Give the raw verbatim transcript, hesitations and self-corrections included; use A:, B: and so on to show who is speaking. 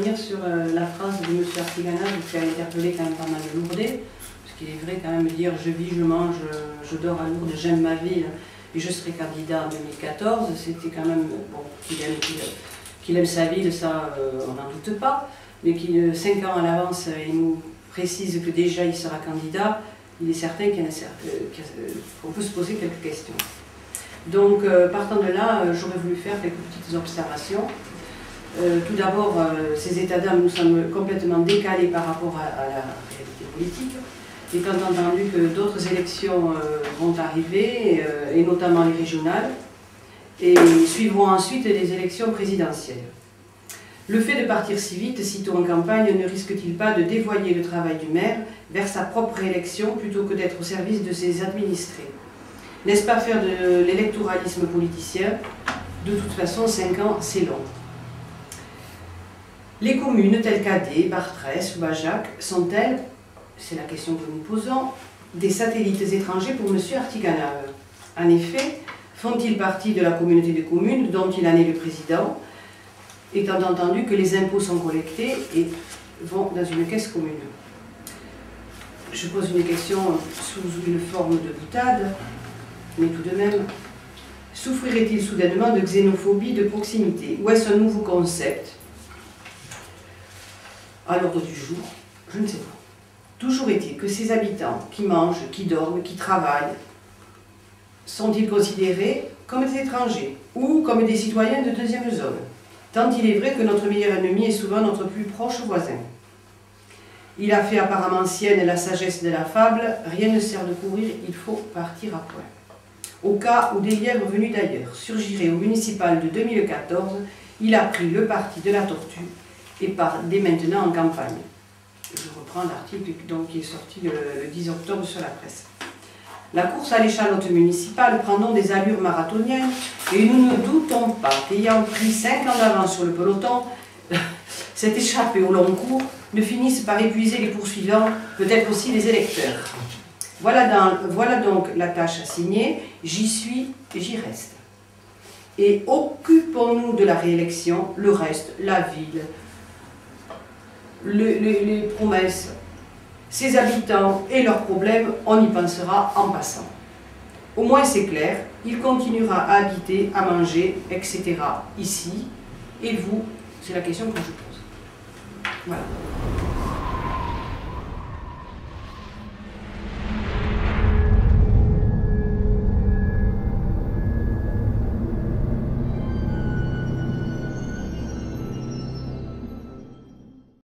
A: revenir sur euh, la phrase de M. Artiganas qui a interpellé quand même pas mal de Lourdais, parce qu'il est vrai quand même de dire je vis, je mange, je, je dors à Lourdes, j'aime ma ville et je serai candidat en deux mille quatorze. C'était quand même, bon, qu'il aime, qu'il, qu'il aime sa ville, ça euh, on n'en doute pas, mais qu'il, cinq ans à l'avance, il nous précise que déjà il sera candidat, il est certain qu'il y en a, euh, qu'on peut se poser quelques questions. Donc, euh, partant de là, euh, j'aurais voulu faire quelques petites observations. Euh, tout d'abord, euh, ces états d'âme nous semblent complètement décalés par rapport à, à la réalité politique, étant entendu que d'autres élections euh, vont arriver, euh, et notamment les régionales, et suivront ensuite les élections présidentielles. Le fait de partir si vite, sitôt en campagne, ne risque-t-il pas de dévoyer le travail du maire vers sa propre élection plutôt que d'être au service de ses administrés? N'est-ce pas faire de l'électoralisme politicien? De toute façon, cinq ans, c'est long. Les communes telles qu'Adé, Bartrès ou Bajac sont-elles, c'est la question que nous posons, des satellites étrangers pour M. Artiganas? En effet, font-ils partie de la communauté de communes dont il en est le président, étant entendu que les impôts sont collectés et vont dans une caisse commune? Je pose une question sous une forme de boutade, mais tout de même, souffrirait-il soudainement de xénophobie de proximité? Ou est-ce un nouveau concept à l'ordre du jour? Je ne sais pas. Toujours est-il que ces habitants qui mangent, qui dorment, qui travaillent, sont-ils considérés comme des étrangers ou comme des citoyens de deuxième zone? Tant il est vrai que notre meilleur ennemi est souvent notre plus proche voisin. Il a fait apparemment sienne la sagesse de la fable, rien ne sert de courir, il faut partir à point. Au cas où des lièvres venus d'ailleurs surgiraient au municipal de deux mille quatorze, il a pris le parti de la tortue et part dès maintenant en campagne. Je reprends l'article qui est sorti le, le dix octobre sur la presse. La course à l'échalote municipale prend donc des allures marathoniennes et nous ne doutons pas qu'ayant pris cinq ans d'avance sur le peloton, cette échappée au long cours ne finisse par épuiser les poursuivants, peut-être aussi les électeurs. Voilà, dans, voilà donc la tâche assignée, j'y suis et j'y reste. Et occupons-nous de la réélection, le reste, la ville, le, les, les promesses, ses habitants et leurs problèmes, on y pensera en passant. Au moins c'est clair, il continuera à habiter, à manger, et cetera ici, et vous, c'est la question que je pose. Voilà.